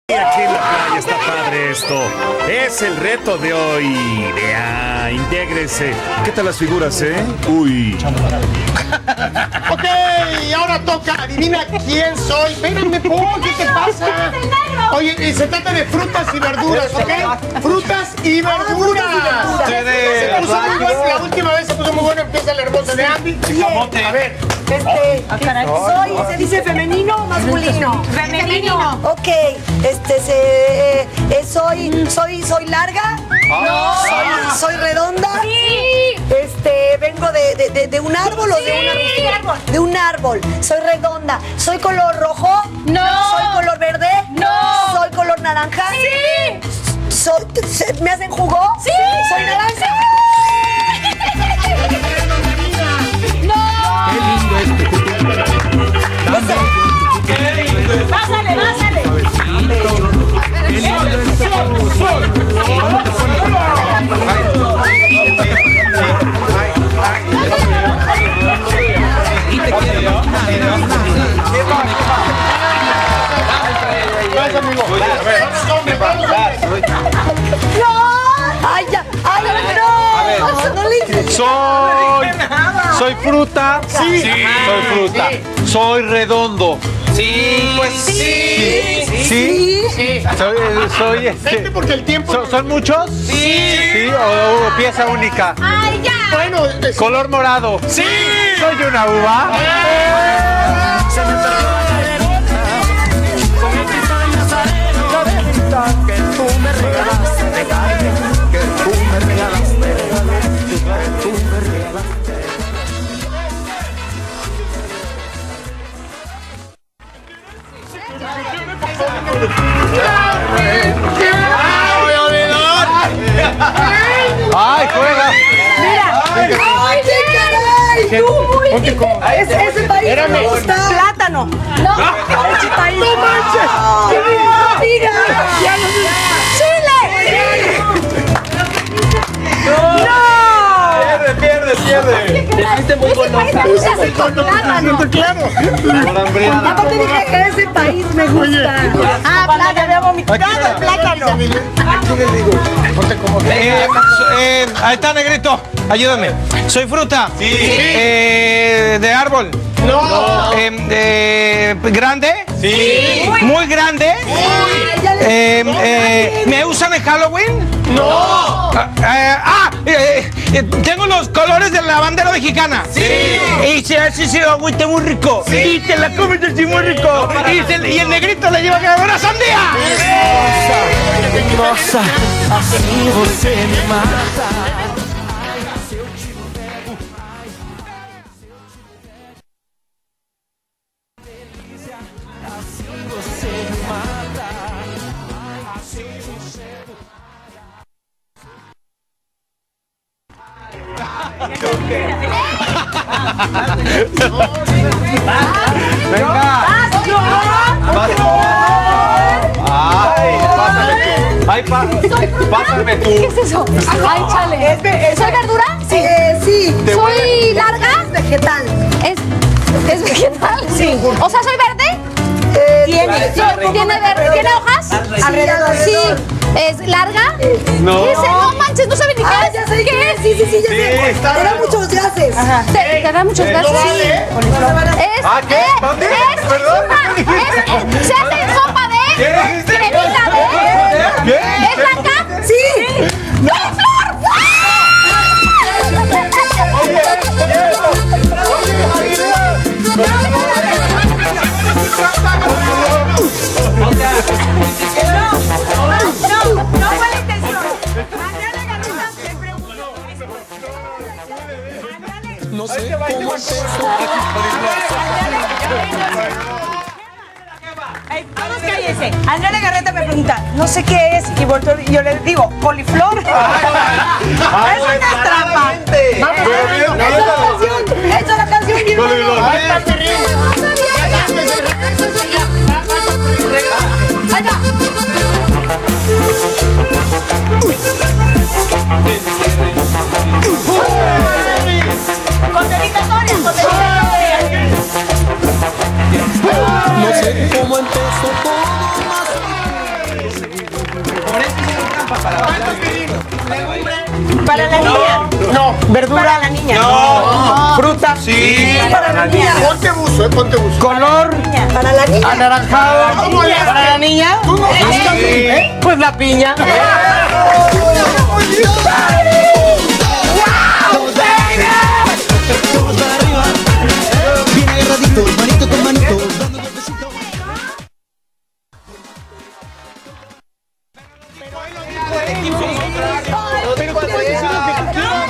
Aquí en la playa está padre esto. Es el reto de hoy. Vea, intégrese. ¿Qué tal las figuras, Uy. Ok, ahora toca. Adivina quién soy. Espérame, ¿qué te pasa? Oye, se trata de frutas y verduras, ¿ok? Frutas y verduras. Se puso muy bueno. La última vez se puso muy bueno. Empieza la hermosa de Andy. A ver. ¿Se dice femenino o masculino? Femenino. Ok, soy larga. No. Soy redonda. Sí. Vengo de un árbol o de un árbol. De un árbol. Soy redonda. Soy color rojo. No. Soy color verde. No. Soy color naranja. Sí. ¿Me hacen jugo? Sí. Soy naranja. No. Qué lindo este. Pásale. Qué lindo y te quiero. ¡Ay, ya! ¡Ay, no! ¡No le Soy fruta. Sí. Soy fruta. Soy redondo. Sí, pues sí. Sí. Soy Porque el tiempo. ¿Son muchos? Sí. O pieza única. Ay, ya. Bueno, Color morado. sí. Soy una uva. Se me perdió la derrota. Con el Cristo de Nazareno. La bendita que tú me regalaste. Que tú me regalaste. Que tú me regalaste. ¡Ay, juega! ¡Ay, qué caray! Ponte como. Ese país me gusta. Plátano. No. Ese país. ¡No manches! ¡Mira! ¡Chile! ¡No! Pierde. Te fuiste muy golosa. Claro. Aparte dije que ese país me gusta. Ah, plátano. Había vomitado el plátano. Aquí les digo. Ponte como. Ahí está, negrito. Ayúdame. Soy fruta. Sí. De árbol. No. ¿Grande? Sí. ¿Muy grande? ¿Me usan en Halloween? No. Tengo los colores de la bandera mexicana. Sí. Y se agüita muy rico. Sí. Y te la comes así muy rico. Y el negrito le lleva a quedar una sandía. Nossa, assim você me mata. Venga. Ay, pásame tú. ¿Qué es eso? Ay, chale. ¿Soy verdura? Sí. Sí. ¿Soy larga? Vegetal. ¿Es vegetal? Sí. O sea, ¿soy verde? ¿Tiene verde? ¿Tiene hojas? Alrededor. Sí. ¿Es larga? No. ¿Qué es? No manches, no sabe ni qué es. Ya sé ¿Qué es? Sí, ya sé. Te da muchos gases. ¿Te da muchos gases? ¿Qué? ¿Dónde? Perdón, ¿qué dijiste? Se hace sopa de cremita de... ¿Qué? ¿Es blanca? Sí. ¡No es flor! No fue la intención. Andrea Garrita te preguntó. No sé cómo Todos cállense. Andrea Legarreta me pregunta, no sé qué es, y yo le digo, coliflor. Es una trampa. Esa es la canción. Ahí está Pirrín. Ahí va. Con dedicatorias. No sé cómo empezó todo más. Para la niña. No. ¿Verdura? Para la niña. No. ¿Fruta? Sí. Para la niña. Ponte buzo, ponte buzo. ¿Color? Para la niña. ¿Anaranjado? ¿Cómo le haces? ¿Para la niña? Tú no buscas, ¿eh? Pues la piña. Bien agarradito, manito con manito, dando golpecitos. Pero tú puedes decir lo que tú quieras.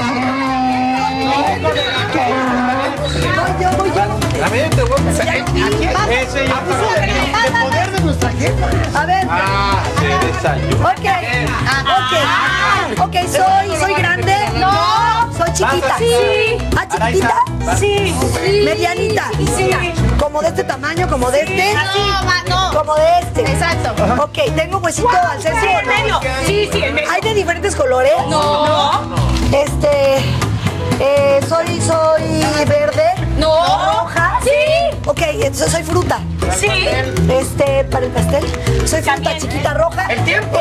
A ver, te voy a empezar. Ese ya está. El poder de nuestra jefa. A ver. Ok, soy grande. No. Soy chiquita. Sí. ¿Ah, chiquitita? Sí. Medianita. Sí. Como de este tamaño, como de este. No. Como de este. Exacto. Ok, tengo huesito al centro. Sí, en medio. Sí, en medio. ¿Hay de diferentes colores? No. Soy verde. No. Roja. Sí. Ok, entonces soy fruta. Sí. Para el pastel. Soy fruta También. chiquita roja. El tiempo.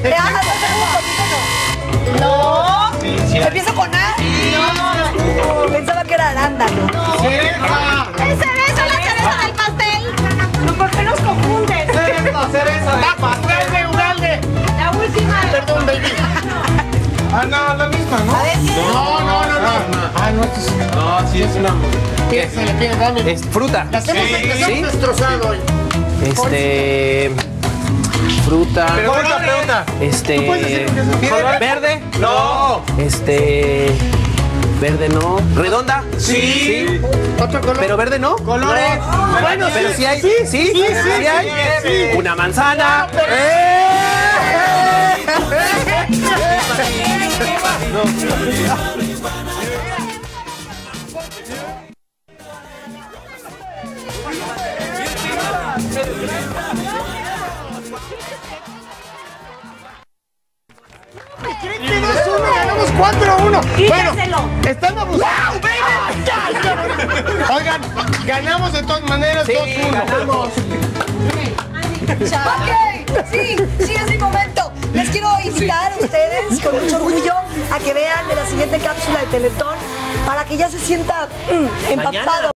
No. ¿Empiezo con A? No. Pensaba que era arándano. Ese beso es la cereza del pastel. No, ¿por qué nos confundes? Ugalde. La última. Perdón, baby. Ah, no, la misma, ¿no? A ver, No. Ah, no, esto es... No, sí es una. Se le pide, dame. Es fruta. Las hemos Sí. destrozado hoy. Fruta. Pero pregunta. ¿Tú puedes decir lo que es? ¿Color verde? No. Verde no. ¿Redonda? Sí. ¿Otro color? Pero verde no. Colores. Bueno, Pero sí hay. Sí sí, hay. sí. Una manzana. ¿Creen que 2-1? Ganamos 4-1. Quítaselo. Bueno, están abusando. Oigan, ganamos de todas maneras 2-1. Ok, sí, es mi momento. Les quiero invitar a ustedes con mucho orgullo a que vean de la siguiente cápsula de Teletón para que ya se sientan empapados.